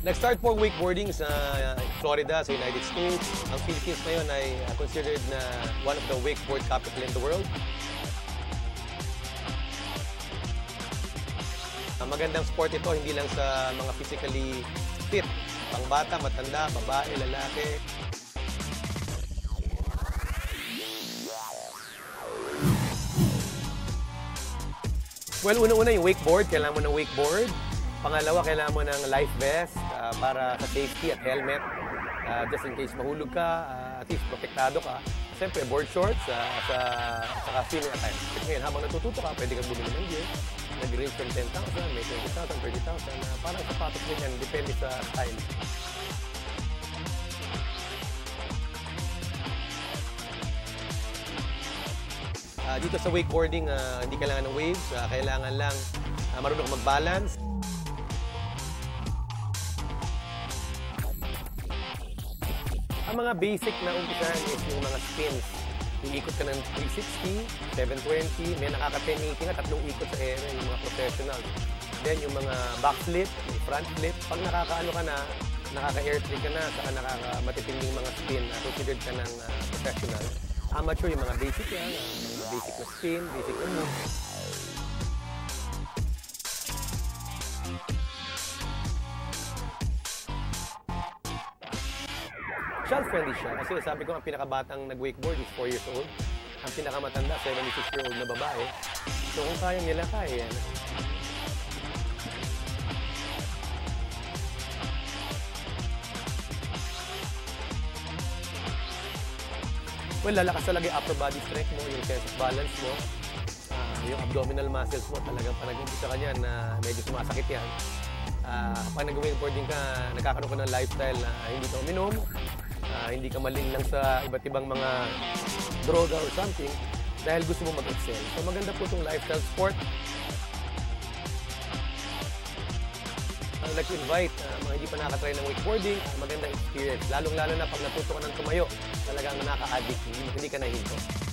Nag-start po ang wakeboarding sa Florida, sa United States. Ang Philippines ngayon ay considered na one of the wakeboard capital in the world. Magandang sport ito, hindi lang sa mga physically fit. Pangbata, matanda, babae, lalaki. Well, una-una yung wakeboard. Kailangan mo ng wakeboard. Pangalawa, kailangan mo ng life vest para sa safety at helmet. Just in case mahulog ka, at least protektado ka. Siyempre, board shorts at saka swimming attire. Kasi ngayon, habang natututo ka, pwede kang bumili ng gear. Nag-range from 10,000, may 20,000, 30,000. Parang sapatos din yan, depende sa style. Dito sa wakeboarding, hindi kailangan ng waves. Kailangan lang marunong ka mag-balance. Ang mga basic na umpisahan is yung mga spins. Iikot ka ng 360, 720, may nakaka-1080 nga, 3 ikot sa area, yung mga professional. Then yung mga backflip, front flip, pag nakakaano ka na, nakaka-air trick ka na, saka nakaka-matitinding mga spin, considered ka ng professional. Amateur, yung mga basic yan, mga basic na spin, basic na move. Child-friendly siya kasi sabi ko ang pinakabatang nag-wakeboard is 4 years old. Ang pinakamatanda, 76-year-old na babae. So kung kaya nila, kaya yan. Well, lalakas talaga yung upper body strength mo, yung chest balance mo, yung abdominal muscles mo. Talagang pag nag-umpisa ka niyan, medyo sumasakit yan. Pag nag-wakeboarding ka, nagkakaroon ka ng lifestyle na hindi ka uminom, hindi ka maling lang sa iba't ibang mga droga or something dahil gusto mo mag-excel. So maganda po itong lifestyle sport. I'd like to invite mga hindi pa nakatry ng wakeboarding, magandang experience. Lalong-lalo na pag natuto ka ng tumayo, talagang nakaka-addict, hindi ka nahinto.